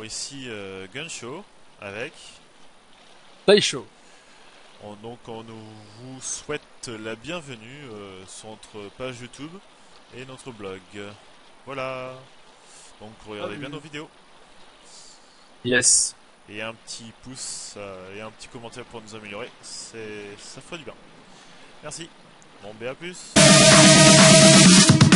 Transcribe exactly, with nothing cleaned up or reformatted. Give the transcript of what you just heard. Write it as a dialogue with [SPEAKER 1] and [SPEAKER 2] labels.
[SPEAKER 1] ici euh, Gunshow avec...
[SPEAKER 2] Taisho.
[SPEAKER 1] On, donc on nous vous souhaite la bienvenue euh, sur notre page YouTube et notre blog. Voilà. Donc regardez bien nos vidéos.
[SPEAKER 2] Yes.
[SPEAKER 1] Et un petit pouce euh, et un petit commentaire pour nous améliorer. C'est, ça ferait du bien. Merci. Bon, B A plus.